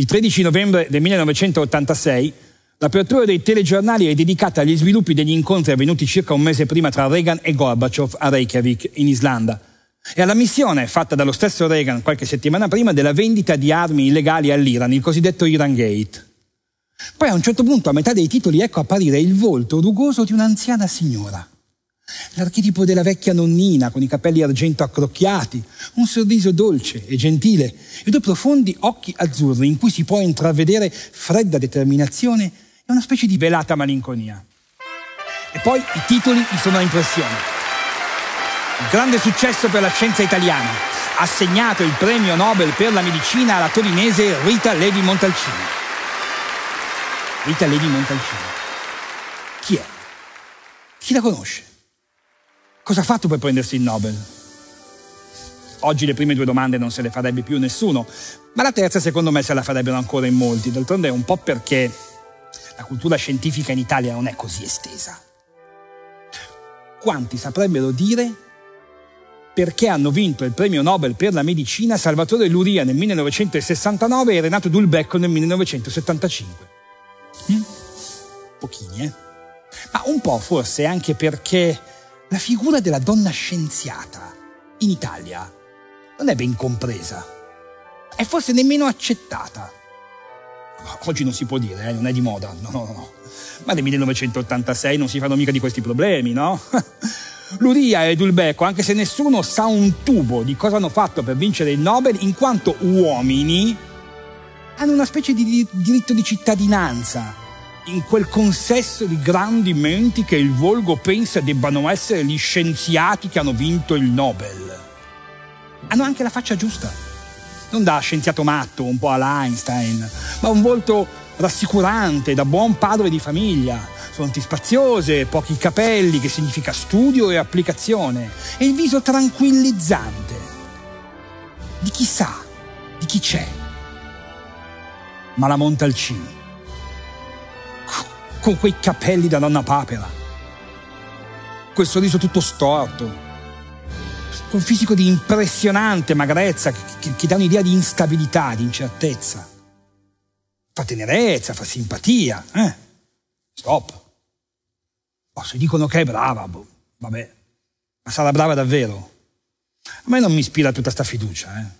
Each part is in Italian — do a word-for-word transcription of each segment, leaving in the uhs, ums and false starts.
Il tredici novembre del millenovecentottantasei l'apertura dei telegiornali è dedicata agli sviluppi degli incontri avvenuti circa un mese prima tra Reagan e Gorbaciov a Reykjavik, in Islanda, e alla missione fatta dallo stesso Reagan qualche settimana prima della vendita di armi illegali all'Iran, il cosiddetto Iran Gate. Poi a un certo punto, a metà dei titoli, ecco apparire il volto rugoso di un'anziana signora. L'archetipo della vecchia nonnina con i capelli argento accrocchiati, un sorriso dolce e gentile e due profondi occhi azzurri in cui si può intravedere fredda determinazione e una specie di velata malinconia. E poi i titoli mi sono a impressione. Il grande successo per la scienza italiana, assegnato il premio Nobel per la medicina alla torinese Rita Levi-Montalcini. Rita Levi-Montalcini. Chi è? Chi la conosce? Cosa ha fatto per prendersi il Nobel? Oggi le prime due domande non se le farebbe più nessuno, ma la terza secondo me se la farebbero ancora in molti. D'altronde è un po' perché la cultura scientifica in Italia non è così estesa. Quanti saprebbero dire perché hanno vinto il premio Nobel per la medicina Salvatore Luria nel millenovecentosessantanove e Renato Dulbecco nel millenovecentosettantacinque? Hm? Pochini, eh? Ma un po' forse anche perché la figura della donna scienziata in Italia non è ben compresa, è forse nemmeno accettata. Oggi non si può dire, eh? Non è di moda, no, no, no. Ma nel millenovecentottantasei non si fanno mica di questi problemi, no? Luria e Dulbecco, anche se nessuno sa un tubo di cosa hanno fatto per vincere il Nobel, in quanto uomini, hanno una specie di diritto di cittadinanza in quel consesso di grandi menti che il volgo pensa debbano essere gli scienziati che hanno vinto il Nobel. Hanno anche la faccia giusta, non da scienziato matto, un po' alla Einstein, ma un volto rassicurante, da buon padre di famiglia, fronti spaziose, pochi capelli, che significa studio e applicazione, e il viso tranquillizzante di chi sa, di chi c'è. Ma la Montalcini, con quei capelli da nonna papera, quel sorriso tutto storto, quel fisico di impressionante magrezza che, che, che dà un'idea di instabilità, di incertezza, fa tenerezza, fa simpatia, eh? Stop. Oh, se dicono che è brava, boh, vabbè, ma sarà brava davvero? A me non mi ispira tutta sta fiducia, eh?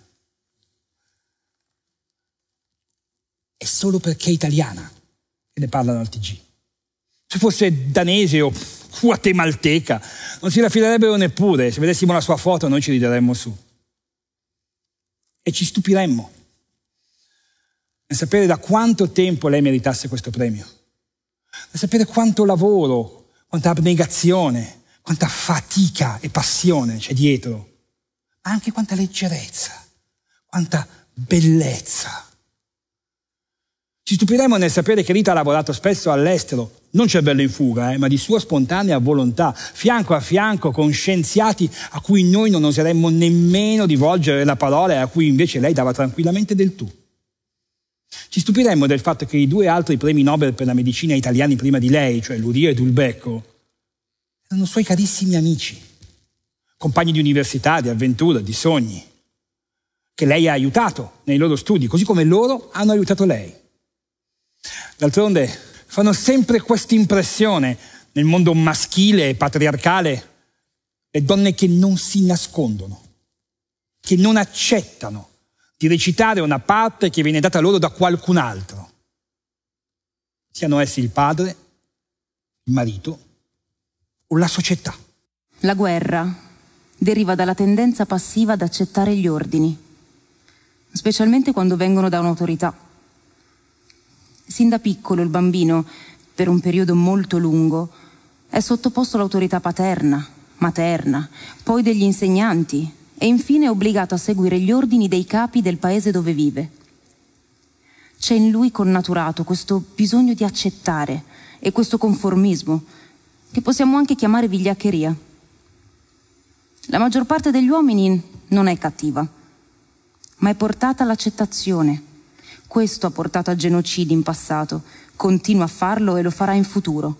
È solo perché è italiana che ne parlano al T G. Se fosse danese o guatemalteca, non si la filerebbero neppure. Se vedessimo la sua foto noi ci rideremmo su. E ci stupiremmo nel sapere da quanto tempo lei meritasse questo premio. Nel sapere quanto lavoro, quanta abnegazione, quanta fatica e passione c'è dietro, ma anche quanta leggerezza, quanta bellezza. Ci stupiremo nel sapere che Rita ha lavorato spesso all'estero, non cervello in fuga, eh, ma di sua spontanea volontà, fianco a fianco con scienziati a cui noi non oseremmo nemmeno di volgere la parola e a cui invece lei dava tranquillamente del tu. Ci stupiremmo del fatto che i due altri premi Nobel per la medicina italiani prima di lei, cioè Luria e Dulbecco, erano suoi carissimi amici, compagni di università, di avventura, di sogni, che lei ha aiutato nei loro studi, così come loro hanno aiutato lei. D'altronde fanno sempre questa impressione nel mondo maschile e patriarcale le donne che non si nascondono, che non accettano di recitare una parte che viene data loro da qualcun altro, siano essi il padre, il marito o la società. La guerra deriva dalla tendenza passiva ad accettare gli ordini, specialmente quando vengono da un'autorità. Sin da piccolo il bambino, per un periodo molto lungo, è sottoposto all'autorità paterna, materna, poi degli insegnanti e infine è obbligato a seguire gli ordini dei capi del paese dove vive. C'è in lui connaturato questo bisogno di accettare e questo conformismo, che possiamo anche chiamare vigliaccheria. La maggior parte degli uomini non è cattiva, ma è portata all'accettazione. Questo ha portato a genocidi in passato, continua a farlo e lo farà in futuro.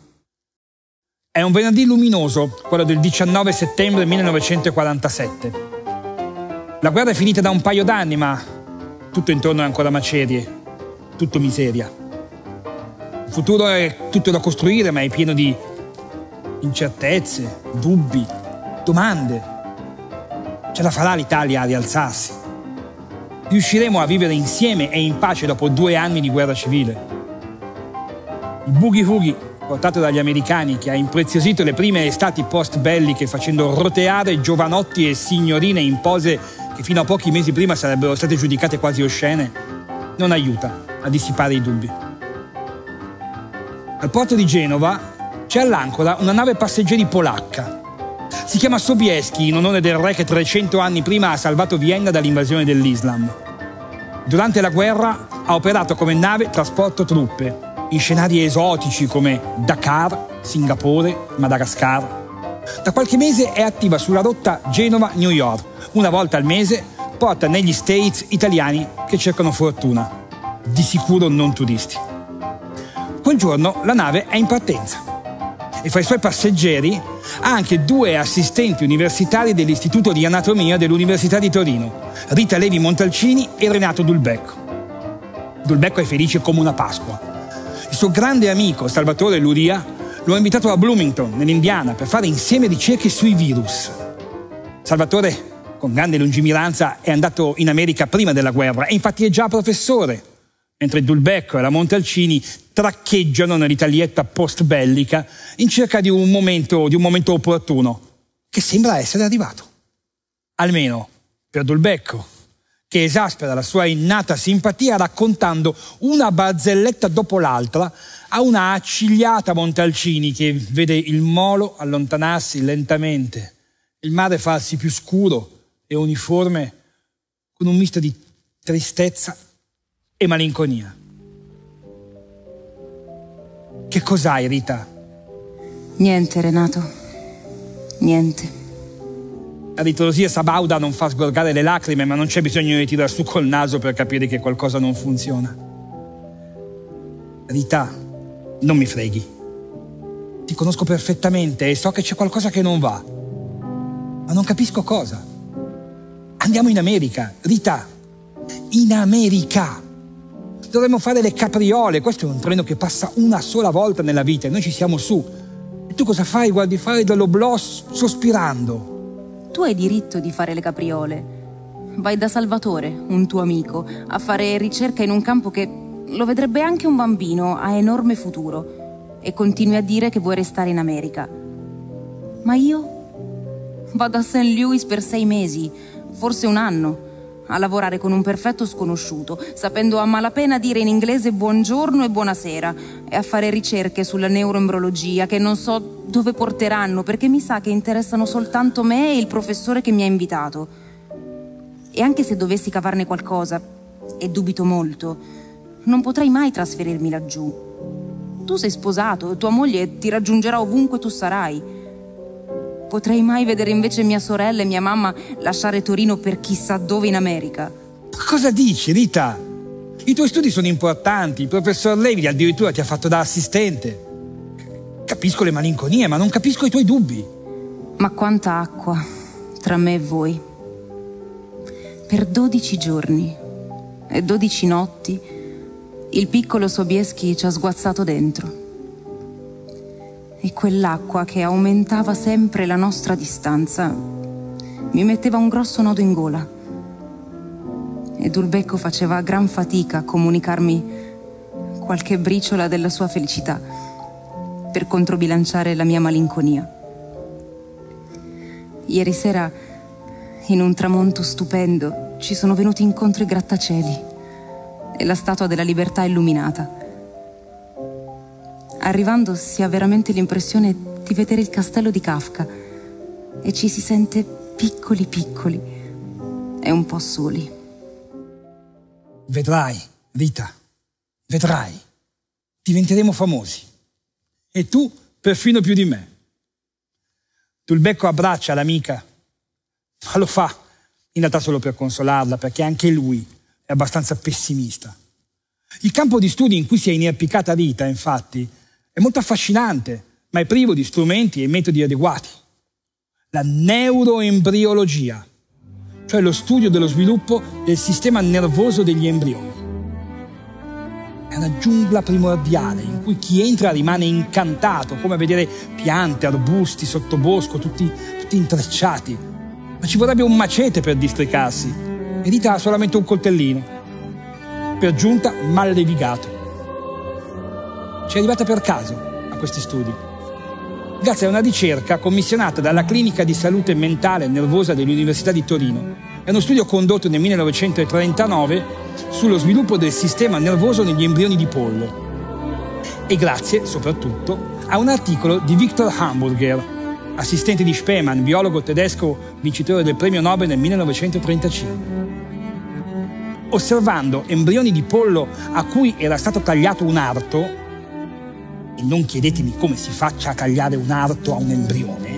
È un venerdì luminoso, quello del diciannove settembre millenovecentoquarantasette. La guerra è finita da un paio d'anni, ma tutto intorno è ancora macerie. tutto miseria. Il futuro è tutto da costruire, ma è pieno di incertezze, dubbi, domande. Ce la farà l'Italia a rialzarsi? Riusciremo a vivere insieme e in pace dopo due anni di guerra civile? Il boogie-woogie portato dagli americani, che ha impreziosito le prime estati post-belliche facendo roteare giovanotti e signorine in pose che fino a pochi mesi prima sarebbero state giudicate quasi oscene, non aiuta a dissipare i dubbi. Al porto di Genova c'è all'ancora una nave passeggeri polacca. Si chiama Sobieski in onore del re che trecento anni prima ha salvato Vienna dall'invasione dell'Islam. Durante la guerra ha operato come nave trasporto truppe in scenari esotici come Dakar, Singapore, Madagascar. Da qualche mese è attiva sulla rotta Genova-New York. Una volta al mese porta negli States italiani che cercano fortuna, di sicuro non turisti. Quel giorno la nave è in partenza e fra i suoi passeggeri ha anche due assistenti universitari dell'Istituto di Anatomia dell'Università di Torino, Rita Levi Montalcini e Renato Dulbecco. Dulbecco è felice come una Pasqua. Il suo grande amico Salvatore Luria lo ha invitato a Bloomington, nell'Indiana, per fare insieme ricerche sui virus. Salvatore, con grande lungimiranza, è andato in America prima della guerra e infatti è già professore, mentre Dulbecco e la Montalcini traccheggiano nell'Italietta post-bellica in cerca di un momento, di un momento opportuno, che sembra essere arrivato. Almeno per Dulbecco, che esaspera la sua innata simpatia raccontando una barzelletta dopo l'altra a una accigliata Montalcini che vede il molo allontanarsi lentamente, il mare farsi più scuro e uniforme con un misto di tristezza e malinconia. Che cos'hai, Rita? Niente, Renato. Niente. La ritrosia sabauda non fa sgorgare le lacrime, ma non c'è bisogno di tirar su col naso per capire che qualcosa non funziona. Rita, non mi freghi. Ti conosco perfettamente e so che c'è qualcosa che non va. Ma non capisco cosa. Andiamo in America, Rita. In America. Dovremmo fare le capriole. Questo è un treno che passa una sola volta nella vita e noi ci siamo su. E tu cosa fai? Guardi fare dell'oblò sospirando. Tu hai diritto di fare le capriole. Vai da Salvatore, un tuo amico, a fare ricerca in un campo che lo vedrebbe anche un bambino a enorme futuro e continui a dire che vuoi restare in America. Ma io vado a Saint Louis per sei mesi, forse un anno, a lavorare con un perfetto sconosciuto, sapendo a malapena dire in inglese buongiorno e buonasera, e a fare ricerche sulla neuroembriologia che non so dove porteranno, perché mi sa che interessano soltanto me e il professore che mi ha invitato. E anche se dovessi cavarne qualcosa, e dubito molto, non potrei mai trasferirmi laggiù. Tu sei sposato, tua moglie ti raggiungerà ovunque tu sarai. Potrei mai vedere invece mia sorella e mia mamma lasciare Torino per chissà dove in America. Cosa dici, Rita? I tuoi studi sono importanti, il professor Levi addirittura ti ha fatto da assistente. Capisco le malinconie, ma non capisco i tuoi dubbi. Ma quanta acqua tra me e voi. Per dodici giorni e dodici notti il piccolo Sobieski ci ha sguazzato dentro. E quell'acqua che aumentava sempre la nostra distanza mi metteva un grosso nodo in gola. E Dulbecco faceva gran fatica a comunicarmi qualche briciola della sua felicità per controbilanciare la mia malinconia. Ieri sera, in un tramonto stupendo, ci sono venuti incontro i grattacieli e la Statua della Libertà illuminata. Arrivando si ha veramente l'impressione di vedere il castello di Kafka e ci si sente piccoli piccoli e un po' soli. Vedrai, Rita, vedrai. Diventeremo famosi. E tu perfino più di me. Dulbecco abbraccia l'amica, ma lo fa in realtà solo per consolarla, perché anche lui è abbastanza pessimista. Il campo di studi in cui si è inerpicata Rita, infatti, è molto affascinante, ma è privo di strumenti e metodi adeguati. La neuroembriologia, cioè lo studio dello sviluppo del sistema nervoso degli embrioni. È una giungla primordiale in cui chi entra rimane incantato, come a vedere piante, arbusti, sottobosco, tutti, tutti intrecciati. Ma ci vorrebbe un macete per districarsi. E Rita ha solamente un coltellino. Per giunta mal levigato. Ci è arrivata per caso a questi studi, grazie a una ricerca commissionata dalla Clinica di Salute Mentale e Nervosa dell'Università di Torino. È uno studio condotto nel millenovecentotrentanove sullo sviluppo del sistema nervoso negli embrioni di pollo. E grazie, soprattutto, a un articolo di Victor Hamburger, assistente di Spemann, biologo tedesco vincitore del premio Nobel nel millenovecentotrentacinque. Osservando embrioni di pollo a cui era stato tagliato un arto, e non chiedetemi come si faccia a tagliare un arto a un embrione,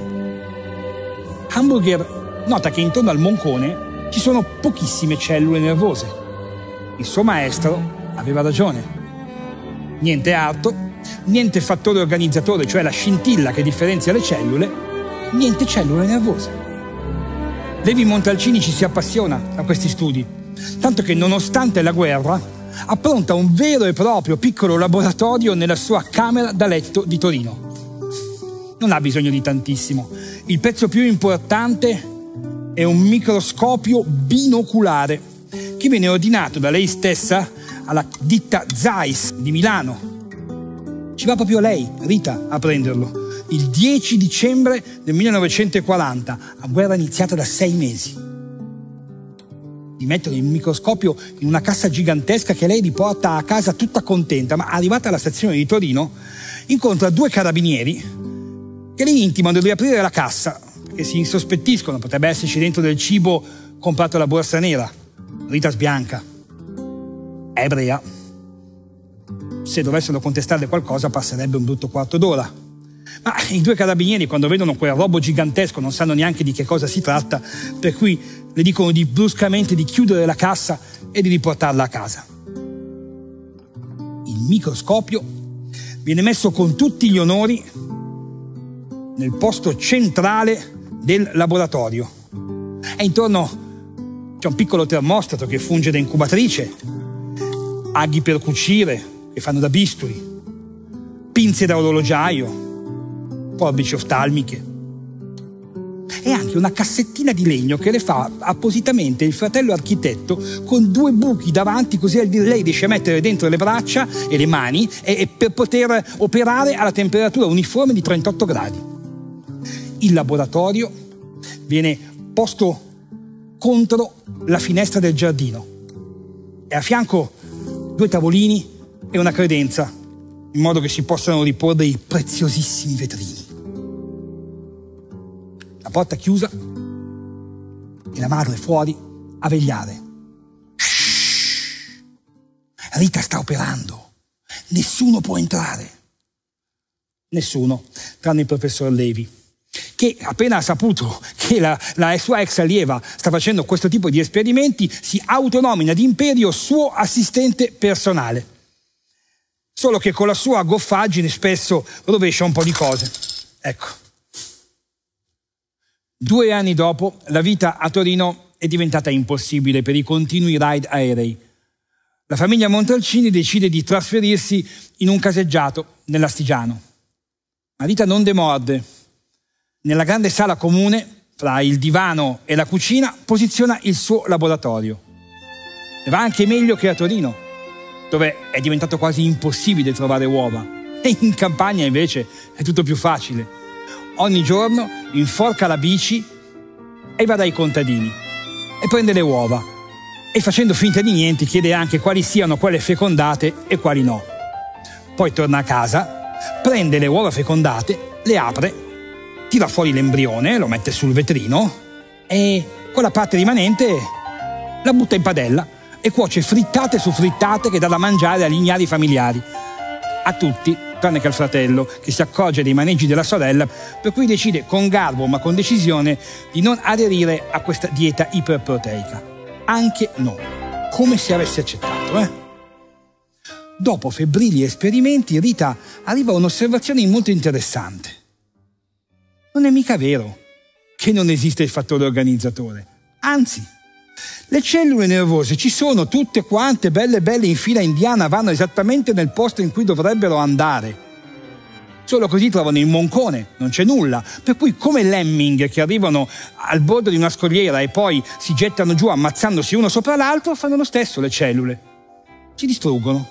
Hamburger nota che intorno al moncone ci sono pochissime cellule nervose. Il suo maestro aveva ragione. Niente arto, niente fattore organizzatore, cioè la scintilla che differenzia le cellule, niente cellule nervose. Levi Montalcini ci si appassiona a questi studi, tanto che nonostante la guerra appronta un vero e proprio piccolo laboratorio nella sua camera da letto di Torino. Non ha bisogno di tantissimo. Il pezzo più importante è un microscopio binoculare che viene ordinato da lei stessa alla ditta Zeiss di Milano. Ci va proprio lei, Rita, a prenderlo, il dieci dicembre del millenovecentoquaranta, a guerra iniziata da sei mesi. Gli mettono il microscopio in una cassa gigantesca che lei riporta a casa tutta contenta, ma arrivata alla stazione di Torino incontra due carabinieri che le intimano di riaprire la cassa perché si insospettiscono, potrebbe esserci dentro del cibo comprato alla borsa nera. Rita sbianca, è ebrea. Se dovessero contestarle qualcosa passerebbe un brutto quarto d'ora. Ma i due carabinieri, quando vedono quel robo gigantesco, non sanno neanche di che cosa si tratta, per cui le dicono di bruscamente di chiudere la cassa e di riportarla a casa. Il microscopio viene messo con tutti gli onori nel posto centrale del laboratorio. E intorno c'è un piccolo termostato che funge da incubatrice, aghi per cucire che fanno da bisturi, pinze da orologiaio, forbici oftalmiche e anche una cassettina di legno che le fa appositamente il fratello architetto con due buchi davanti, così lei riesce a mettere dentro le braccia e le mani e, e per poter operare alla temperatura uniforme di trentotto gradi. Il laboratorio viene posto contro la finestra del giardino e a fianco due tavolini e una credenza, in modo che si possano riporre i preziosissimi vetrini. La porta chiusa e la madre fuori a vegliare. Shhh! Rita sta operando. Nessuno può entrare. Nessuno, tranne il professor Levi, che appena ha saputo che la, la sua ex allieva sta facendo questo tipo di esperimenti, si autonomina d'imperio suo assistente personale. Solo che con la sua goffaggine spesso rovescia un po' di cose. Ecco. Due anni dopo, la vita a Torino è diventata impossibile per i continui ride aerei. La famiglia Montalcini decide di trasferirsi in un caseggiato nell'Astigiano. Ma Rita non demorde. Nella grande sala comune, fra il divano e la cucina, posiziona il suo laboratorio. E va anche meglio che a Torino, dove è diventato quasi impossibile trovare uova. E in campagna invece è tutto più facile. Ogni giorno inforca la bici e va dai contadini e prende le uova e facendo finta di niente chiede anche quali siano quelle fecondate e quali no. Poi torna a casa, prende le uova fecondate, le apre, tira fuori l'embrione, lo mette sul vetrino e con la parte rimanente la butta in padella e cuoce frittate su frittate che dà da mangiare agli ignari familiari. A tutti, tranne che al fratello, che si accorge dei maneggi della sorella, per cui decide con garbo ma con decisione di non aderire a questa dieta iperproteica. Anche no, come se avesse accettato, eh? Dopo febbrili esperimenti, Rita arriva a un'osservazione molto interessante. Non è mica vero che non esiste il fattore organizzatore. Anzi, Le cellule nervose ci sono tutte quante, belle belle in fila indiana, vanno esattamente nel posto in cui dovrebbero andare. Solo così trovano il moncone, non c'è nulla. Per cui, come lemming che arrivano al bordo di una scogliera e poi si gettano giù ammazzandosi uno sopra l'altro, fanno lo stesso le cellule. Si distruggono.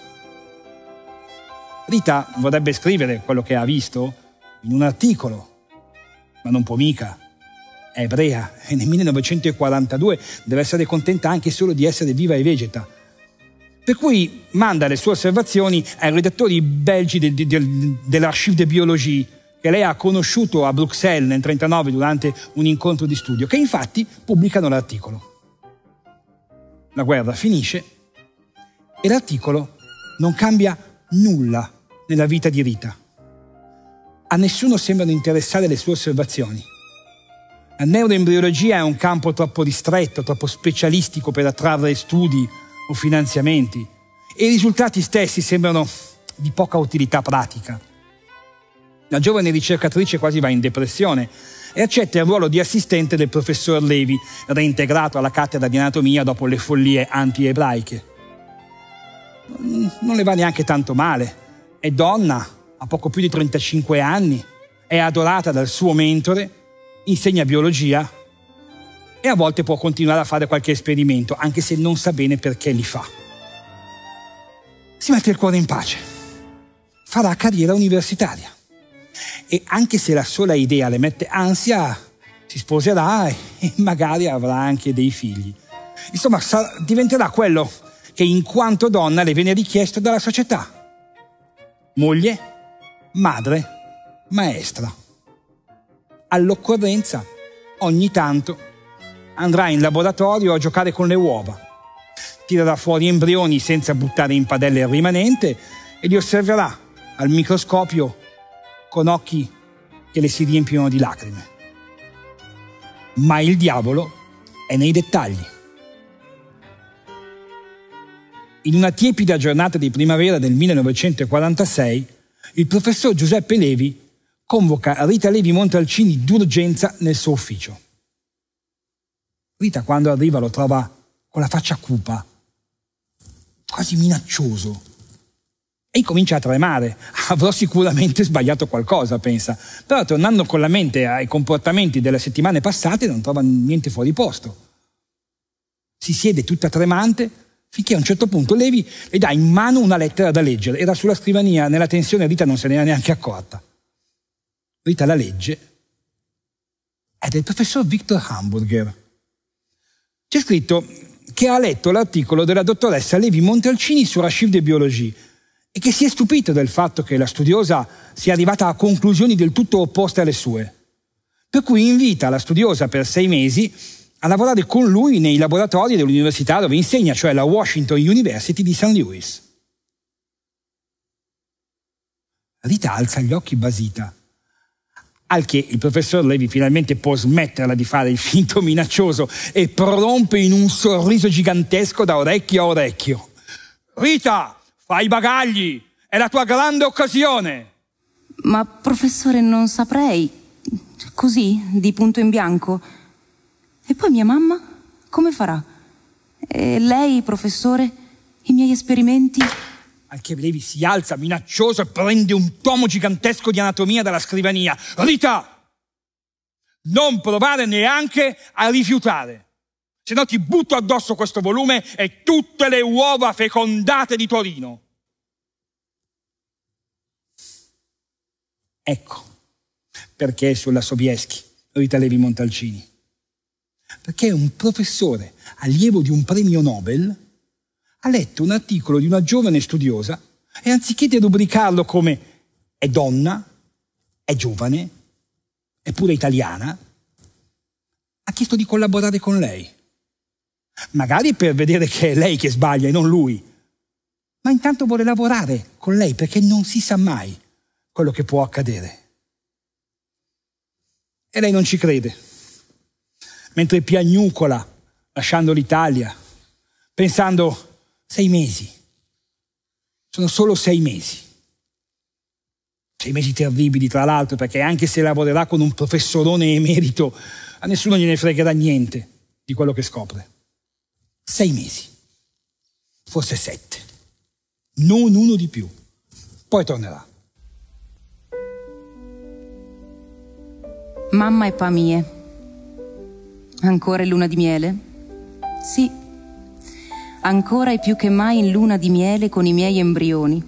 Rita vorrebbe scrivere quello che ha visto in un articolo, ma non può mica. È ebrea e nel millenovecentoquarantadue deve essere contenta anche solo di essere viva e vegeta. Per cui manda le sue osservazioni ai redattori belgi de, de, de, dell'Archive de Biologie, che lei ha conosciuto a Bruxelles nel millenovecentonovantanove durante un incontro di studio, che infatti pubblicano l'articolo. La guerra finisce e l'articolo non cambia nulla nella vita di Rita. A nessuno sembrano interessare le sue osservazioni. La neuroembriologia è un campo troppo ristretto, troppo specialistico per attrarre studi o finanziamenti, e i risultati stessi sembrano di poca utilità pratica. La giovane ricercatrice quasi va in depressione e accetta il ruolo di assistente del professor Levi, reintegrato alla cattedra di anatomia dopo le follie anti-ebraiche. Non le va neanche tanto male. È donna, ha poco più di trentacinque anni, è adorata dal suo mentore, insegna biologia e a volte può continuare a fare qualche esperimento, anche se non sa bene perché li fa. Si mette il cuore in pace. Farà carriera universitaria. E anche se la sola idea le mette ansia, si sposerà e magari avrà anche dei figli. Insomma, sarà, diventerà quello che in quanto donna le viene richiesto dalla società. Moglie, madre, maestra. All'occorrenza, ogni tanto, andrà in laboratorio a giocare con le uova, tirerà fuori embrioni senza buttare in padella il rimanente e li osserverà al microscopio con occhi che le si riempiono di lacrime. Ma il diavolo è nei dettagli. In una tiepida giornata di primavera del millenovecentoquarantasei, il professor Giuseppe Levi convoca Rita Levi Montalcini d'urgenza nel suo ufficio. Rita, quando arriva, lo trova con la faccia cupa, quasi minaccioso, e comincia a tremare. Avrò sicuramente sbagliato qualcosa, pensa, però tornando con la mente ai comportamenti delle settimane passate non trova niente fuori posto. Si siede tutta tremante finché a un certo punto Levi le dà in mano una lettera da leggere. Era sulla scrivania, nella tensione Rita non se ne era neanche accorta. Rita la legge. È del professor Victor Hamburger. C'è scritto che ha letto l'articolo della dottoressa Levi Montalcini su Archive de Biologie e che si è stupito del fatto che la studiosa sia arrivata a conclusioni del tutto opposte alle sue. Per cui invita la studiosa per sei mesi a lavorare con lui nei laboratori dell'università dove insegna, cioè la Washington University di Saint Louis. Rita alza gli occhi basita, al che il professor Levi finalmente può smetterla di fare il finto minaccioso e prorompe in un sorriso gigantesco da orecchio a orecchio. Rita, fai i bagagli, è la tua grande occasione. Ma professore, non saprei, così, di punto in bianco. E poi mia mamma, come farà? E lei, professore, i miei esperimenti? Al che Levi si alza minaccioso e prende un tomo gigantesco di anatomia dalla scrivania. Rita, non provare neanche a rifiutare, se no ti butto addosso questo volume e tutte le uova fecondate di Torino. Ecco perché è sulla Sobieschi Rita Levi Montalcini. Perché un professore allievo di un premio Nobel ha letto un articolo di una giovane studiosa e anziché derubricarlo come è donna, è giovane, è pure italiana, ha chiesto di collaborare con lei. Magari per vedere che è lei che sbaglia e non lui, ma intanto vuole lavorare con lei perché non si sa mai quello che può accadere. E lei non ci crede, mentre piagnucola lasciando l'Italia, pensando sei mesi, sono solo sei mesi. Sei mesi terribili, tra l'altro, perché anche se lavorerà con un professorone emerito, a nessuno gliene fregherà niente di quello che scopre. Sei mesi, forse sette, non uno di più. Poi tornerà. Mamma e pa mie. Ancora in luna di miele? Sì, ancora e più che mai in luna di miele con i miei embrioni.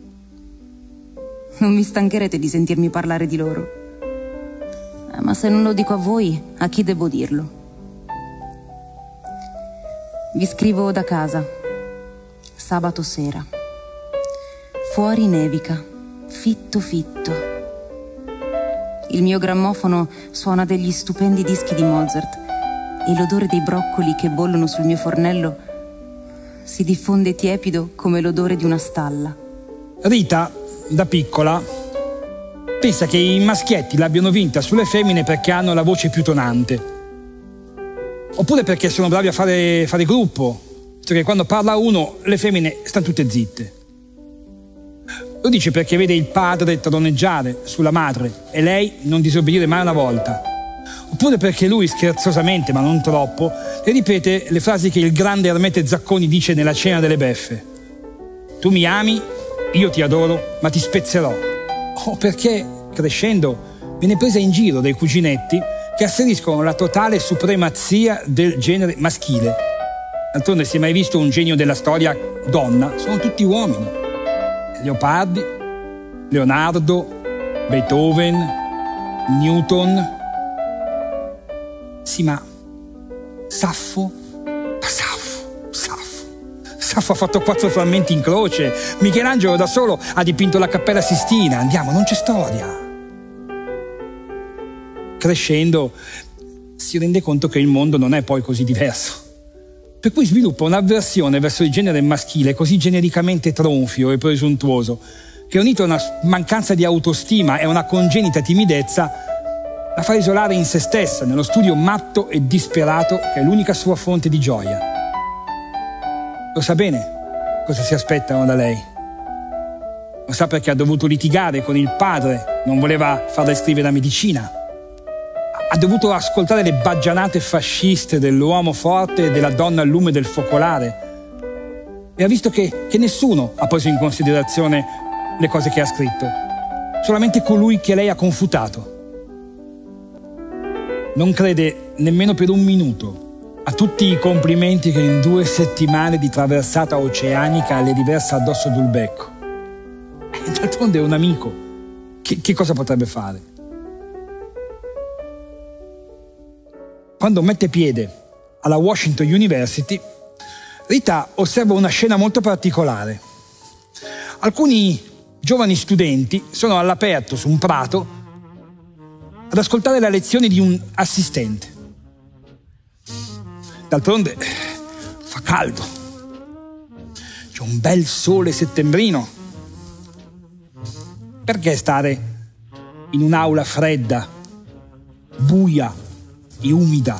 Non vi stancherete di sentirmi parlare di loro. Eh, ma se non lo dico a voi, a chi devo dirlo? Vi scrivo da casa, sabato sera. Fuori nevica, fitto fitto. Il mio grammofono suona degli stupendi dischi di Mozart e l'odore dei broccoli che bollono sul mio fornello si diffonde tiepido come l'odore di una stalla. Rita, da piccola, pensa che i maschietti l'abbiano vinta sulle femmine perché hanno la voce più tonante. Oppure perché sono bravi a fare, fare gruppo, cioè che quando parla uno le femmine stanno tutte zitte. Lo dice perché vede il padre troneggiare sulla madre e lei non disobbedire mai una volta. Oppure perché lui, scherzosamente ma non troppo, le ripete le frasi che il grande Ermete Zacconi dice nella Cena delle Beffe. Tu mi ami, io ti adoro, ma ti spezzerò. O perché, crescendo, viene presa in giro dai cuginetti che asseriscono la totale supremazia del genere maschile. D'altronde, si è mai visto un genio della storia donna? Sono tutti uomini. Leopardi, Leonardo, Beethoven, Newton. Sì, ma Saffo? Ma Saffo, Saffo. Saffo ha fatto quattro frammenti in croce. Michelangelo da solo ha dipinto la Cappella Sistina. Andiamo, non c'è storia. Crescendo si rende conto che il mondo non è poi così diverso. Per cui sviluppa un'avversione verso il genere maschile così genericamente tronfio e presuntuoso che, unito a una mancanza di autostima e a una congenita timidezza, la fa isolare in se stessa, nello studio matto e disperato che è l'unica sua fonte di gioia. Lo sa bene cosa si aspettano da lei. Lo sa perché ha dovuto litigare con il padre, non voleva farla iscrivere a medicina. Ha dovuto ascoltare le baggianate fasciste dell'uomo forte e della donna al lume del focolare. E ha visto che, che nessuno ha preso in considerazione le cose che ha scritto, solamente colui che lei ha confutato. Non crede nemmeno per un minuto a tutti i complimenti che in due settimane di traversata oceanica le riversa addosso sul becco. E d'altronde è un amico. Che, che cosa potrebbe fare? Quando mette piede alla Washington University, Rita osserva una scena molto particolare. Alcuni giovani studenti sono all'aperto su un prato ad ascoltare la lezione di un assistente. D'altronde fa caldo, c'è un bel sole settembrino. Perché stare in un'aula fredda, buia e umida?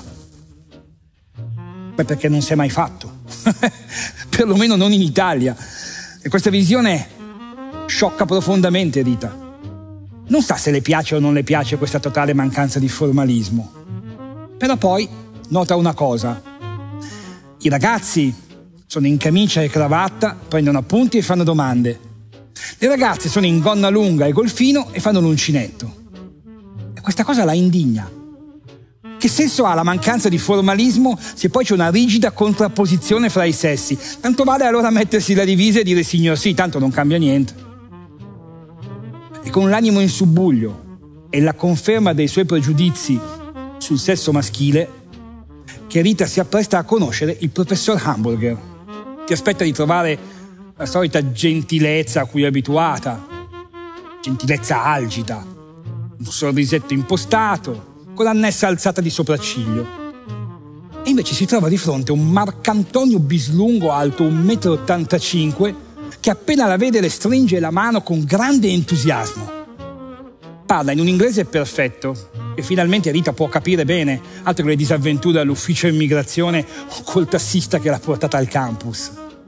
Beh, perché non si è mai fatto, perlomeno non in Italia. E questa visione sciocca profondamente Rita. Non sa se le piace o non le piace questa totale mancanza di formalismo. Però poi nota una cosa: i ragazzi sono in camicia e cravatta, prendono appunti e fanno domande. Le ragazze sono in gonna lunga e golfino e fanno l'uncinetto. E questa cosa la indigna. Che senso ha la mancanza di formalismo se poi c'è una rigida contrapposizione fra i sessi? Tanto vale allora mettersi la divisa e dire signor sì, tanto non cambia niente. E con l'animo in subbuglio e la conferma dei suoi pregiudizi sul sesso maschile, che Rita si appresta a conoscere il professor Hamburger, che aspetta di trovare la solita gentilezza a cui è abituata, gentilezza algida, un sorrisetto impostato, con l'annessa alzata di sopracciglio. E invece si trova di fronte un Marcantonio bislungo alto un metro e ottantacinque che appena la vede le stringe la mano con grande entusiasmo. Parla in un inglese perfetto che finalmente Rita può capire bene, altro che le disavventure all'ufficio immigrazione o col tassista che l'ha portata al campus.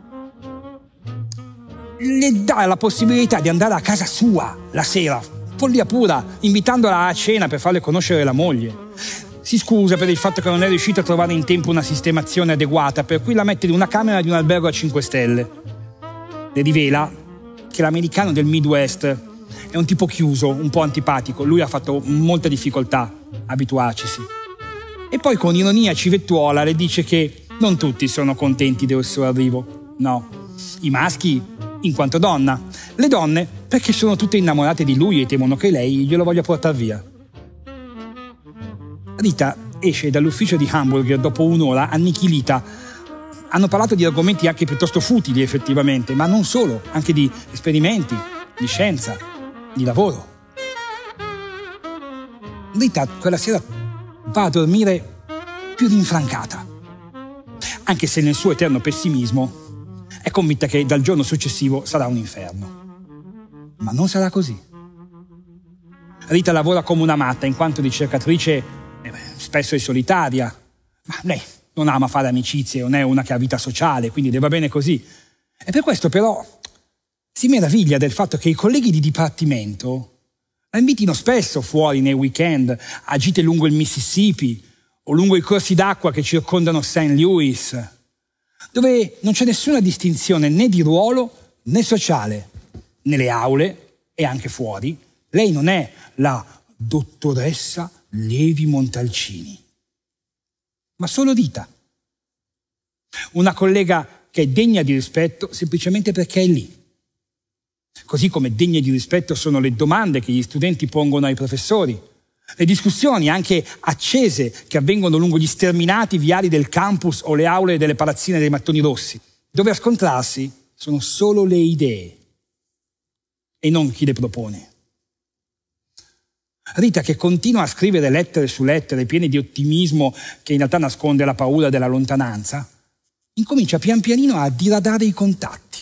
Le dà la possibilità di andare a casa sua la sera, follia pura, invitandola a cena per farle conoscere la moglie. Si Si scusa per il fatto che non è riuscito a trovare in tempo una sistemazione adeguata, per cui la mette in una camera di un albergo a cinque stelle. Le rivela che l'americano del Midwest è un tipo chiuso, un po' antipatico. Lui ha fatto molta difficoltà a abituarcisi. E poi con ironia civettuola le dice che non tutti sono contenti del suo arrivo. No, i maschi in quanto donna, le donne perché sono tutte innamorate di lui e temono che lei glielo voglia portare via. Rita esce dall'ufficio di Hamburger dopo un'ora annichilita. Hanno parlato di argomenti anche piuttosto futili effettivamente, ma non solo, anche di esperimenti, di scienza, di lavoro. Rita quella sera va a dormire più rinfrancata, anche se nel suo eterno pessimismo è convinta che dal giorno successivo sarà un inferno. Ma non sarà così. Rita lavora come una matta in quanto ricercatrice eh, spesso è solitaria, ma lei non ama fare amicizie, non è una che ha vita sociale, quindi le va bene così. E per questo però si meraviglia del fatto che i colleghi di dipartimento la invitino spesso fuori nei weekend a gite lungo il Mississippi o lungo i corsi d'acqua che circondano Saint Louis, dove non c'è nessuna distinzione né di ruolo né sociale. Nelle aule e anche fuori, lei non è la dottoressa Levi Montalcini, ma solo Rita. Una collega che è degna di rispetto semplicemente perché è lì. Così come degne di rispetto sono le domande che gli studenti pongono ai professori, le discussioni anche accese che avvengono lungo gli sterminati viali del campus o le aule delle palazzine dei mattoni rossi, dove a scontrarsi sono solo le idee e non chi le propone. Rita, che continua a scrivere lettere su lettere piene di ottimismo che in realtà nasconde la paura della lontananza, incomincia pian pianino a diradare i contatti.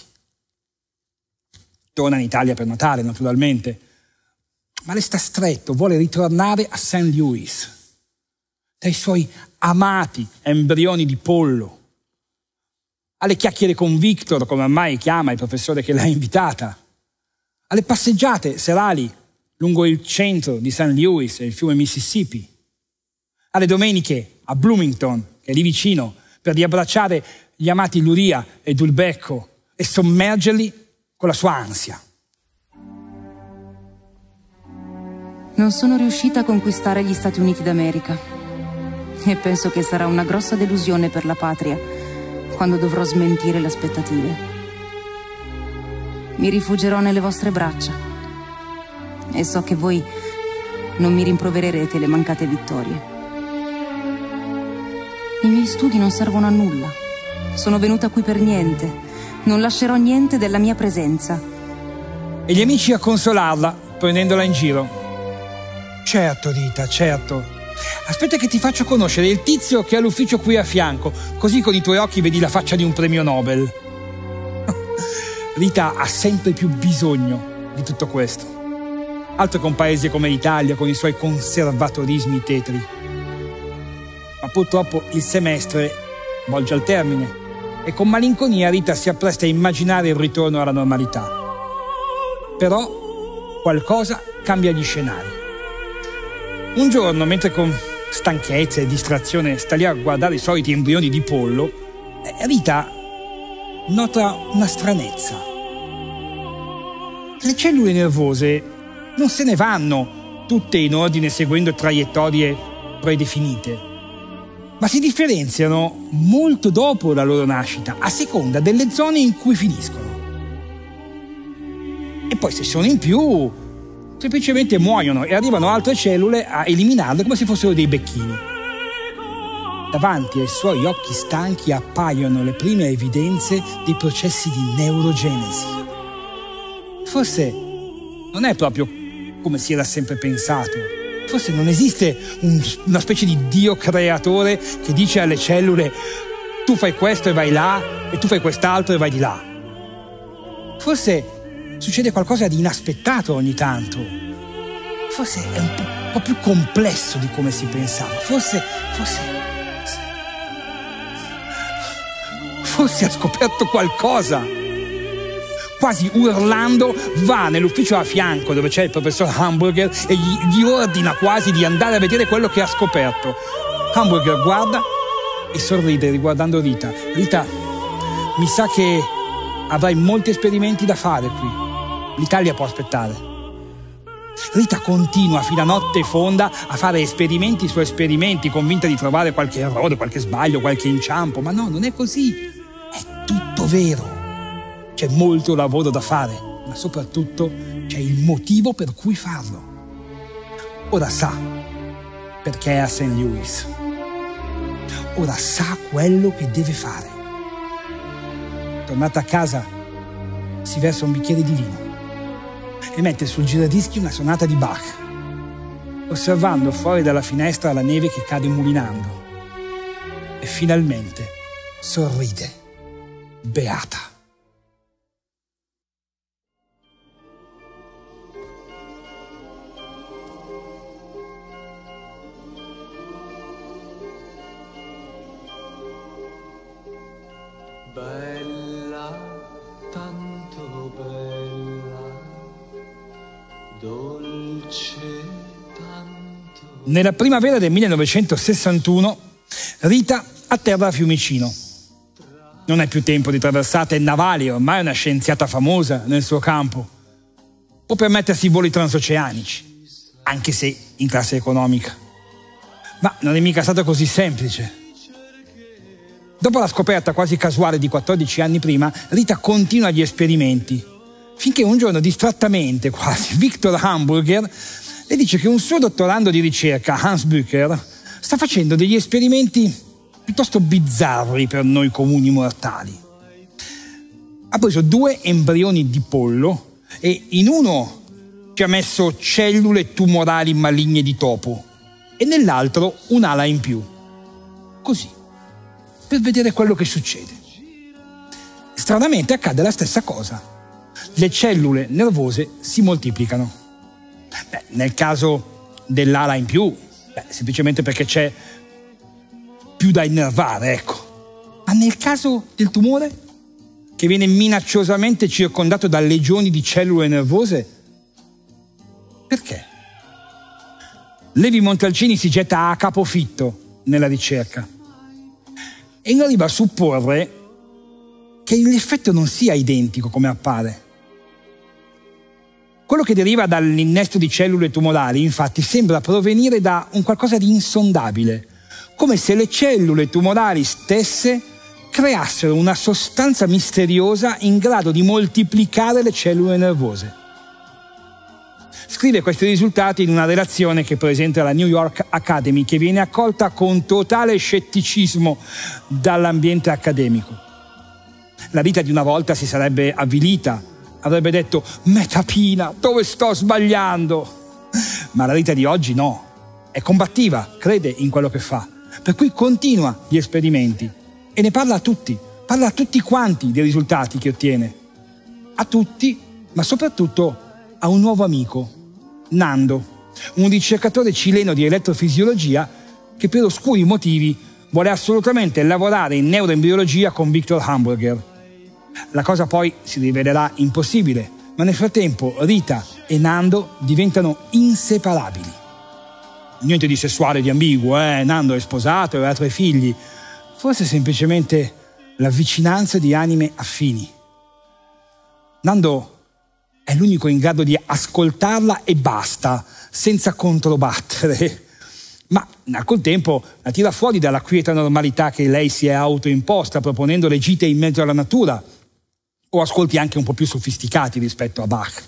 Torna in Italia per Natale, naturalmente, ma le sta stretto, vuole ritornare a Saint Louis, dai suoi amati embrioni di pollo, alle chiacchiere con Victor, come ormai chiama il professore che l'ha invitata, alle passeggiate serali lungo il centro di Saint Louis e il fiume Mississippi, alle domeniche a Bloomington, che è lì vicino, per riabbracciare gli amati Luria e Dulbecco e sommergerli con la sua ansia. Non sono riuscita a conquistare gli Stati Uniti d'America e penso che sarà una grossa delusione per la patria quando dovrò smentire le aspettative. Mi rifugierò nelle vostre braccia e so che voi non mi rimprovererete le mancate vittorie. I miei studi non servono a nulla. Sono venuta qui per niente. Non lascerò niente della mia presenza. E gli amici a consolarla, prendendola in giro. Certo, Rita, certo. Aspetta che ti faccio conoscere il tizio che ha l'ufficio qui a fianco, così con i tuoi occhi vedi la faccia di un premio Nobel. Rita ha sempre più bisogno di tutto questo. Altro che un paese come l'Italia con i suoi conservatorismi tetri. Ma purtroppo il semestre volge al termine e con malinconia Rita si appresta a immaginare il ritorno alla normalità. Però qualcosa cambia gli scenari. Un giorno, mentre con stanchezza e distrazione sta lì a guardare i soliti embrioni di pollo, Rita nota una stranezza. Le cellule nervose non se ne vanno tutte in ordine seguendo traiettorie predefinite, ma si differenziano molto dopo la loro nascita, a seconda delle zone in cui finiscono. E poi se sono in più, semplicemente muoiono e arrivano altre cellule a eliminarle come se fossero dei becchini. Davanti ai suoi occhi stanchi appaiono le prime evidenze dei processi di neurogenesi. Forse non è proprio come si era sempre pensato. Forse non esiste un, una specie di Dio creatore che dice alle cellule: tu fai questo e vai là, e tu fai quest'altro e vai di là. Forse succede qualcosa di inaspettato ogni tanto. Forse è un po', un po' più complesso di come si pensava. Forse, forse, forse ha scoperto qualcosa. quasi urlando, va nell'ufficio a fianco dove c'è il professor Hamburger e gli, gli ordina quasi di andare a vedere quello che ha scoperto. Hamburger guarda e sorride riguardando Rita. Rita, mi sa che avrai molti esperimenti da fare qui. L'Italia può aspettare. Rita continua fino a notte fonda a fare esperimenti su esperimenti, convinta di trovare qualche errore, qualche sbaglio, qualche inciampo. Ma no, non è così. È tutto vero. C'è molto lavoro da fare, ma soprattutto c'è il motivo per cui farlo. Ora sa perché è a Saint Louis. Ora sa quello che deve fare. Tornata a casa, si versa un bicchiere di vino e mette sul giradischi una sonata di Bach, osservando fuori dalla finestra la neve che cade mulinando. E finalmente sorride, beata. Bella, tanto bella, dolce, tanto... Nella primavera del millenovecentosessantuno Rita atterra a Fiumicino. Non è più tempo di traversate navali, ormai è una scienziata famosa nel suo campo. Può permettersi voli transoceanici, anche se in classe economica. Ma non è mica stato così semplice. Dopo la scoperta quasi casuale di quattordici anni prima, Rita continua gli esperimenti, finché un giorno distrattamente, quasi, Victor Hamburger le dice che un suo dottorando di ricerca, Hans Bücher, sta facendo degli esperimenti piuttosto bizzarri per noi comuni mortali. Ha preso due embrioni di pollo e in uno ci ha messo cellule tumorali maligne di topo e nell'altro un'ala in più. Così. Per vedere quello che succede. Stranamente accade la stessa cosa. Le cellule nervose si moltiplicano. Beh, nel caso dell'ala in più, beh, semplicemente perché c'è più da innervare, ecco. Ma nel caso del tumore, che viene minacciosamente circondato da legioni di cellule nervose, perché? Levi Montalcini si getta a capofitto nella ricerca e arriva a supporre che l'effetto non sia identico come appare. Quello che deriva dall'innesto di cellule tumorali, infatti, sembra provenire da un qualcosa di insondabile, come se le cellule tumorali stesse creassero una sostanza misteriosa in grado di moltiplicare le cellule nervose. Scrive questi risultati in una relazione che presenta alla New York Academy, che viene accolta con totale scetticismo dall'ambiente accademico. La Rita di una volta si sarebbe avvilita, avrebbe detto «Metapina, dove sto sbagliando?» Ma la Rita di oggi no, è combattiva, crede in quello che fa, per cui continua gli esperimenti e ne parla a tutti, parla a tutti quanti dei risultati che ottiene. A tutti, ma soprattutto a un nuovo amico, Nando, un ricercatore cileno di elettrofisiologia che per oscuri motivi vuole assolutamente lavorare in neuroembriologia con Victor Hamburger. La cosa poi si rivelerà impossibile, ma nel frattempo Rita e Nando diventano inseparabili. Niente di sessuale e di ambiguo, eh? Nando è sposato e ha tre figli. Forse semplicemente la vicinanza di anime affini. Nando è l'unico in grado di ascoltarla e basta, senza controbattere. Ma al contempo la tira fuori dalla quieta normalità che lei si è autoimposta, proponendo le gite in mezzo alla natura, o ascolti anche un po' più sofisticati rispetto a Bach.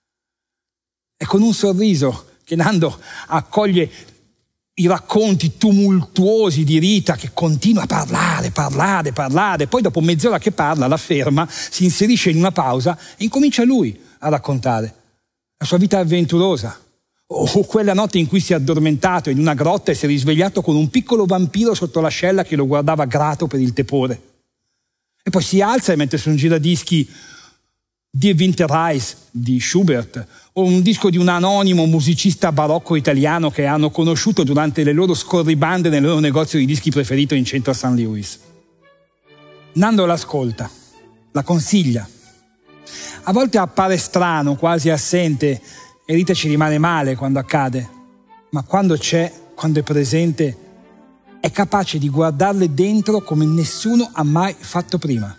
È con un sorriso che Nando accoglie i racconti tumultuosi di Rita, che continua a parlare, parlare, parlare, poi dopo mezz'ora che parla la ferma, si inserisce in una pausa e incomincia lui a raccontare la sua vita avventurosa, o quella notte in cui si è addormentato in una grotta e si è risvegliato con un piccolo vampiro sotto l'ascella che lo guardava grato per il tepore. E poi si alza e mette su un giradischi Die Winterreise di Schubert, o un disco di un anonimo musicista barocco italiano che hanno conosciuto durante le loro scorribande nel loro negozio di dischi preferito in centro a Saint Louis. Nando l'ascolta, la consiglia, A volte appare strano, quasi assente, e Rita ci rimane male quando accade, ma quando c'è, quando è presente, è capace di guardarle dentro come nessuno ha mai fatto prima.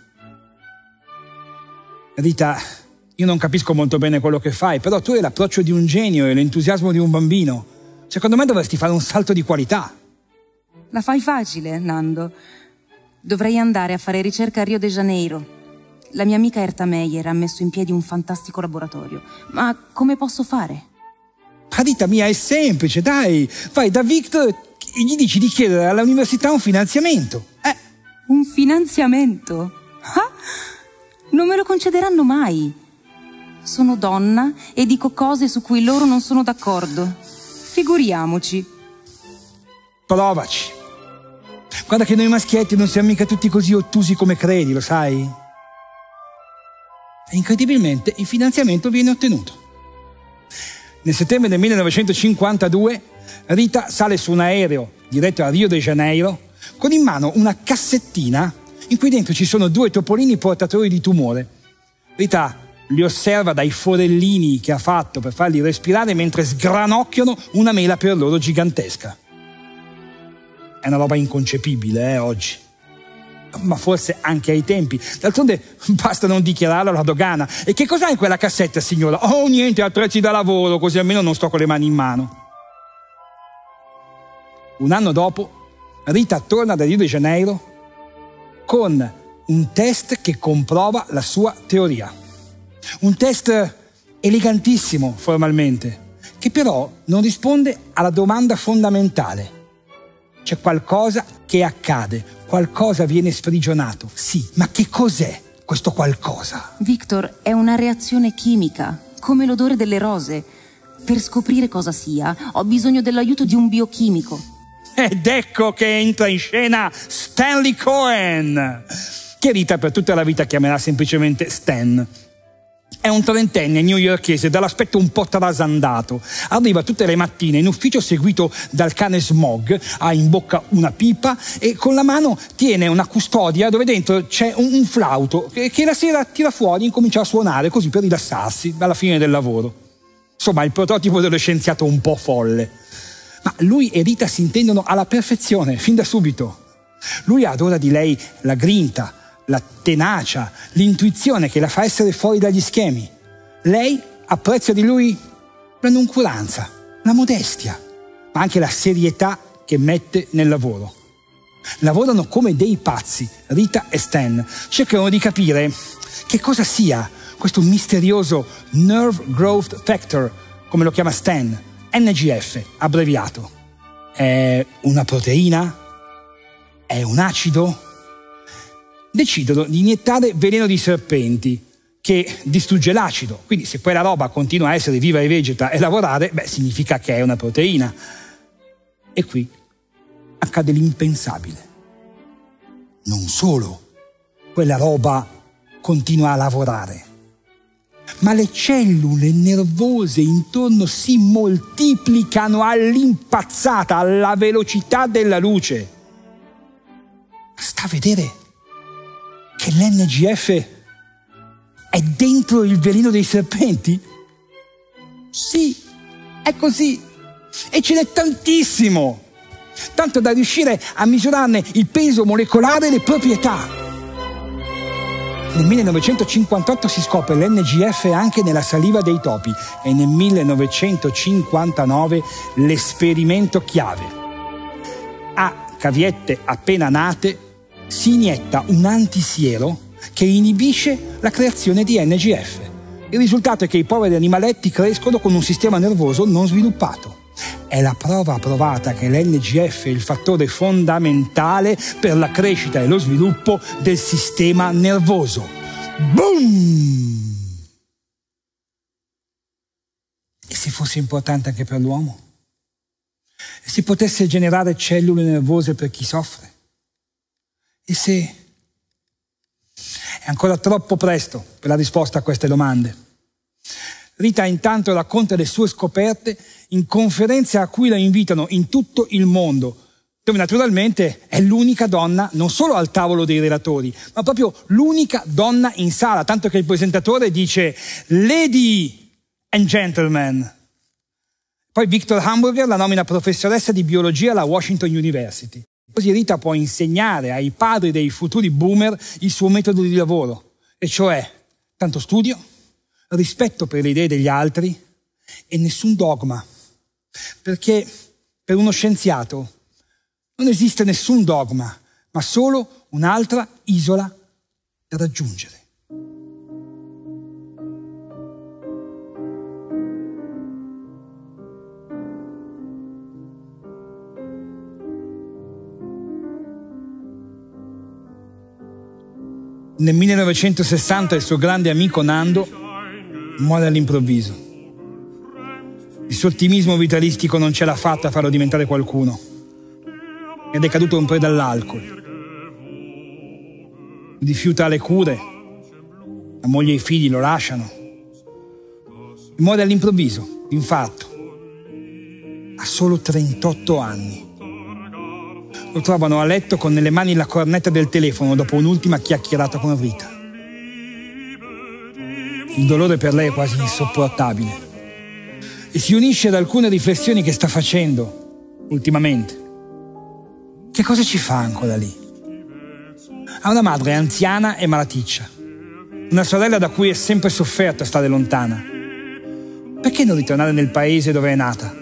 Rita, io non capisco molto bene quello che fai, però tu hai l'approccio di un genio e l'entusiasmo di un bambino. Secondo me dovresti fare un salto di qualità. La fai facile, Nando. Dovrei andare a fare ricerca a Rio de Janeiro. La mia amica Erta Meyer ha messo in piedi un fantastico laboratorio. Ma come posso fare? Ma Rita mia, è semplice, dai. Vai da Victor e gli dici di chiedere all'università un finanziamento. Eh. Un finanziamento? Ah, non me lo concederanno mai. Sono donna e dico cose su cui loro non sono d'accordo. Figuriamoci. Provaci. Guarda che noi maschietti non siamo mica tutti così ottusi come credi, lo sai? E incredibilmente il finanziamento viene ottenuto. Nel settembre del millenovecentocinquantadue Rita sale su un aereo diretto a Rio de Janeiro con in mano una cassettina in cui dentro ci sono due topolini portatori di tumore. Rita li osserva dai forellini che ha fatto per farli respirare mentre sgranocchiano una mela per loro gigantesca. È una roba inconcepibile, eh, oggi. Ma forse anche ai tempi. D'altronde basta non dichiararlo alla dogana. E che cos'ha in quella cassetta, signora? Oh, niente, attrezzi da lavoro, così almeno non sto con le mani in mano. Un anno dopo, Rita torna da Rio de Janeiro con un test che comprova la sua teoria. Un test elegantissimo formalmente, che però non risponde alla domanda fondamentale. C'è qualcosa che accade, qualcosa viene sprigionato. Sì, ma che cos'è questo qualcosa? Victor, è una reazione chimica, come l'odore delle rose. Per scoprire cosa sia, ho bisogno dell'aiuto di un biochimico. Ed ecco che entra in scena Stanley Cohen, che Rita per tutta la vita chiamerà semplicemente Stan. È un trentenne newyorkese dall'aspetto un po' trasandato. Arriva tutte le mattine in ufficio seguito dal cane Smog, ha in bocca una pipa e con la mano tiene una custodia dove dentro c'è un, un flauto che, che la sera tira fuori e incomincia a suonare così per rilassarsi alla fine del lavoro. Insomma, il prototipo dello scienziato un po' folle. Ma lui e Rita si intendono alla perfezione, fin da subito. Lui adora di lei la grinta, la tenacia, l'intuizione che la fa essere fuori dagli schemi. Lei apprezza di lui la noncuranza, la modestia, ma anche la serietà che mette nel lavoro. Lavorano come dei pazzi, Rita e Stan. Cercano di capire che cosa sia questo misterioso Nerve Growth Factor, come lo chiama Stan, N G F abbreviato. È una proteina? È un acido? Decidono di iniettare veleno di serpenti che distrugge l'acido. Quindi se quella roba continua a essere viva e vegeta e lavorare, beh, significa che è una proteina. E qui accade l'impensabile. Non solo quella roba continua a lavorare, ma le cellule nervose intorno si moltiplicano all'impazzata, alla velocità della luce. Sta a vedere che l'N G F è dentro il veleno dei serpenti? Sì, è così. E ce n'è tantissimo. Tanto da riuscire a misurarne il peso molecolare e le proprietà. Nel millenovecentocinquantotto si scopre l'N G F anche nella saliva dei topi e nel millenovecentocinquantanove l'esperimento chiave. A caviette appena nate si inietta un antisiero che inibisce la creazione di N G F. Il risultato è che i poveri animaletti crescono con un sistema nervoso non sviluppato. È la prova provata che l'N G F è il fattore fondamentale per la crescita e lo sviluppo del sistema nervoso. Boom! E se fosse importante anche per l'uomo? E se potesse generare cellule nervose per chi soffre? E se... È ancora troppo presto per la risposta a queste domande. Rita intanto racconta le sue scoperte in conferenze a cui la invitano in tutto il mondo dove naturalmente è l'unica donna non solo al tavolo dei relatori, ma proprio l'unica donna in sala, tanto che il presentatore dice «Lady and gentlemen». Poi Victor Hamburger la nomina professoressa di biologia alla Washington University. Così Rita può insegnare ai padri dei futuri boomer il suo metodo di lavoro, e cioè tanto studio, rispetto per le idee degli altri e nessun dogma. Perché per uno scienziato non esiste nessun dogma, ma solo un'altra isola da raggiungere. Nel millenovecentosessanta il suo grande amico Nando muore all'improvviso. Il suo ottimismo vitalistico non ce l'ha fatta a farlo diventare qualcuno ed è caduto in preda all'alcol. Rifiuta le cure, la moglie e i figli lo lasciano e muore all'improvviso, d'infarto, a solo trentotto anni. Lo trovano a letto con nelle mani la cornetta del telefono dopo un'ultima chiacchierata con Rita. Il dolore per lei è quasi insopportabile e si unisce ad alcune riflessioni che sta facendo ultimamente. Che cosa ci fa ancora lì? Ha una madre anziana e malaticcia, una sorella da cui è sempre sofferto a stare lontana. Perché non ritornare nel paese dove è nata?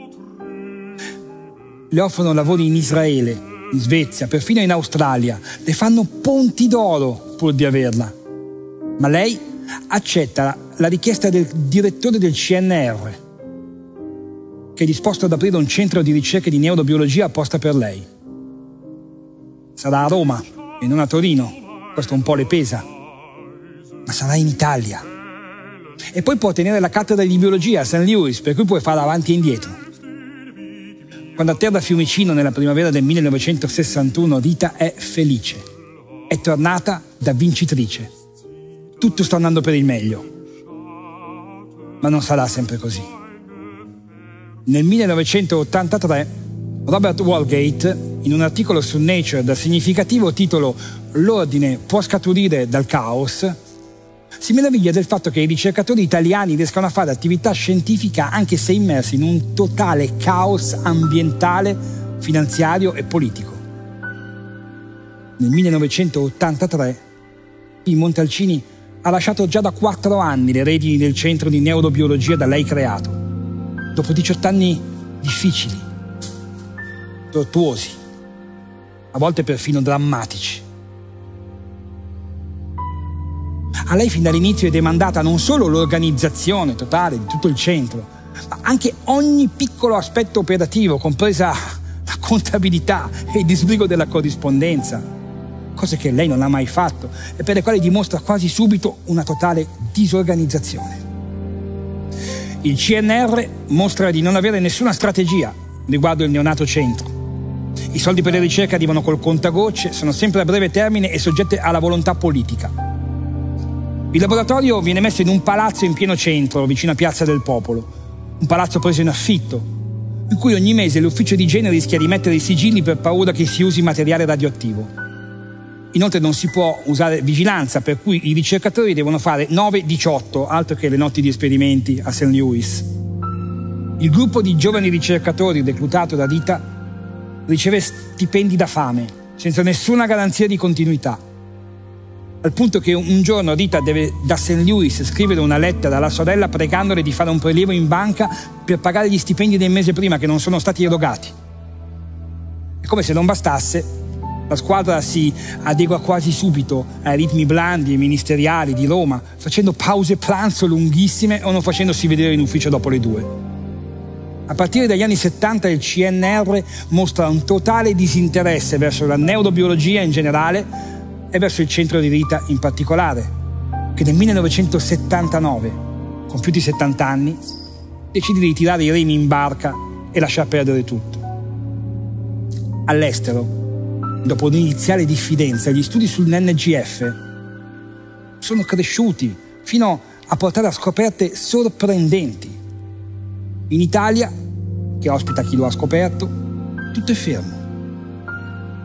Le offrono lavori in Israele, in Svezia, perfino in Australia. Le fanno ponti d'oro pur di averla. Ma lei accetta la richiesta del direttore del C N R, che è disposto ad aprire un centro di ricerche di neurobiologia apposta per lei. Sarà a Roma e non a Torino, questo un po' le pesa, ma sarà in Italia. E poi può ottenere la cattedra di biologia a Saint Louis, per cui puoi farla avanti e indietro. Quando atterra a Fiumicino nella primavera del millenovecentosessantuno, Rita è felice. È tornata da vincitrice. Tutto sta andando per il meglio. Ma non sarà sempre così. Nel millenovecentottantatré, Robert Walgate, in un articolo su Nature dal significativo titolo «L'ordine può scaturire dal caos», si meraviglia del fatto che i ricercatori italiani riescano a fare attività scientifica anche se immersi in un totale caos ambientale, finanziario e politico. Nel millenovecentottantatré il Montalcini ha lasciato già da quattro anni le redini del centro di neurobiologia da lei creato, dopo diciotto anni difficili, tortuosi, a volte perfino drammatici. A lei fin dall'inizio è demandata non solo l'organizzazione totale di tutto il centro, ma anche ogni piccolo aspetto operativo, compresa la contabilità e il disbrigo della corrispondenza, cose che lei non ha mai fatto e per le quali dimostra quasi subito una totale disorganizzazione. Il C N R mostra di non avere nessuna strategia riguardo il neonato centro. I soldi per la ricerca arrivano col contagocce, sono sempre a breve termine e soggette alla volontà politica. Il laboratorio viene messo in un palazzo in pieno centro, vicino a Piazza del Popolo, un palazzo preso in affitto, in cui ogni mese l'ufficio di igiene rischia di mettere i sigilli per paura che si usi materiale radioattivo. Inoltre non si può usare vigilanza, per cui i ricercatori devono fare nove diciotto, altro che le notti di esperimenti a Saint Louis. Il gruppo di giovani ricercatori reclutato da Rita riceve stipendi da fame, senza nessuna garanzia di continuità. Al punto che un giorno Rita deve da Saint Louis scrivere una lettera alla sorella pregandole di fare un prelievo in banca per pagare gli stipendi del mese prima che non sono stati erogati. E come se non bastasse, la squadra si adegua quasi subito ai ritmi blandi e ministeriali di Roma, facendo pause pranzo lunghissime o non facendosi vedere in ufficio dopo le due. A partire dagli anni settanta il C N R mostra un totale disinteresse verso la neurobiologia in generale e verso il centro di Rita in particolare, che nel millenovecentosettantanove, compiuti settanta anni, decide di tirare i remi in barca e lasciar perdere tutto. All'estero, dopo un'iniziale diffidenza, gli studi sull'N G F sono cresciuti fino a portare a scoperte sorprendenti. In Italia, che ospita chi lo ha scoperto, tutto è fermo.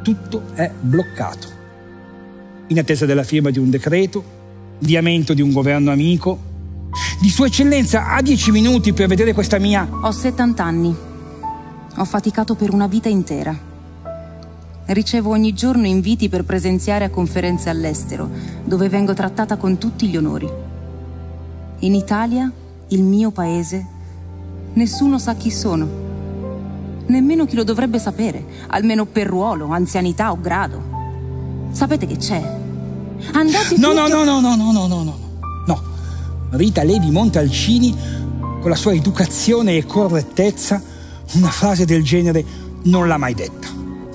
tutto è bloccato. In attesa della firma di un decreto, di aumento di un governo amico, di Sua Eccellenza, ha dieci minuti per vedere questa mia... Ho settanta anni. Ho faticato per una vita intera. Ricevo ogni giorno inviti per presenziare a conferenze all'estero, dove vengo trattata con tutti gli onori. In Italia, il mio paese, nessuno sa chi sono. Nemmeno chi lo dovrebbe sapere, almeno per ruolo, anzianità o grado. Sapete che c'è? Andate No, tutti no, a... no, no, no, no, no, no, no. No. Rita Levi Montalcini, con la sua educazione e correttezza, una frase del genere non l'ha mai detta.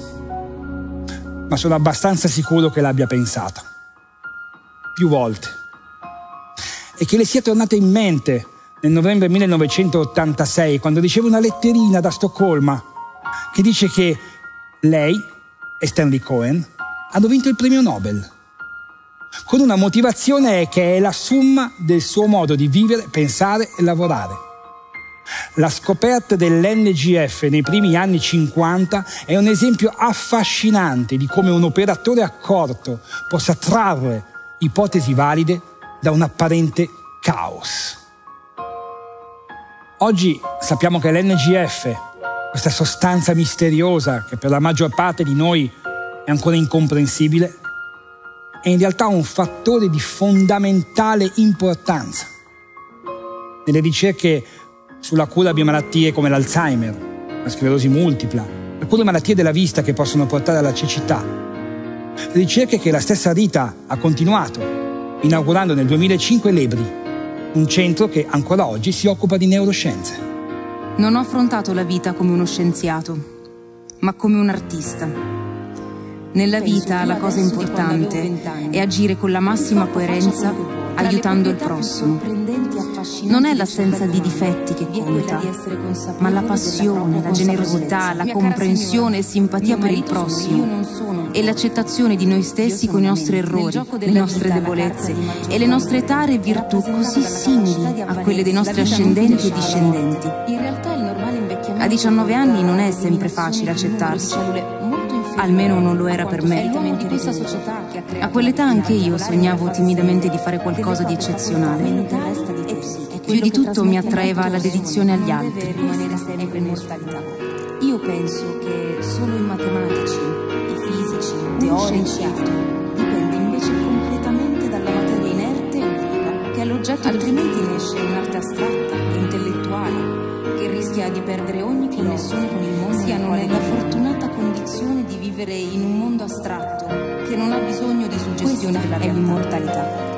Ma sono abbastanza sicuro che l'abbia pensata. Più volte. E che le sia tornata in mente nel novembre millenovecentottantasei, quando riceve una letterina da Stoccolma che dice che lei e Stanley Cohen hanno vinto il premio Nobel, con una motivazione che è la somma del suo modo di vivere, pensare e lavorare. La scoperta dell'N G F nei primi anni cinquanta è un esempio affascinante di come un operatore accorto possa trarre ipotesi valide da un apparente caos. Oggi sappiamo che l'N G F, questa sostanza misteriosa che per la maggior parte di noi è ancora incomprensibile, è in realtà un fattore di fondamentale importanza nelle ricerche sulla cura di malattie come l'Alzheimer, la sclerosi multipla, alcune malattie della vista che possono portare alla cecità. Ricerche che la stessa Rita ha continuato, inaugurando nel duemilacinque l'Ebri, un centro che ancora oggi si occupa di neuroscienze. Non ho affrontato la vita come uno scienziato, ma come un artista. Nella vita la cosa importante è agire con la massima coerenza, aiutando il prossimo. Non è l'assenza di difetti che conta, ma la passione, la generosità, la comprensione e simpatia per il prossimo e l'accettazione di noi stessi con i nostri errori, le nostre debolezze e le tare tare virtù così simili a quelle dei nostri ascendenti e discendenti. A diciannove anni non è sempre facile accettarsi. Almeno non lo era per me. A quell'età anche io sognavo timidamente di fare qualcosa di eccezionale. Più di tutto mi attraeva la dedizione agli altri. Io penso che solo i matematici, i fisici, i teorici, dipende invece completamente dalla materia inerte e viva, che è l'oggetto, altrimenti ne esce un'arte astratta, intellettuale, che rischia di perdere ogni connessione con il mondo, siano nella fortunata condizione di vivere in un mondo astratto che non ha bisogno di suggestione della realtà. È l'immortalità.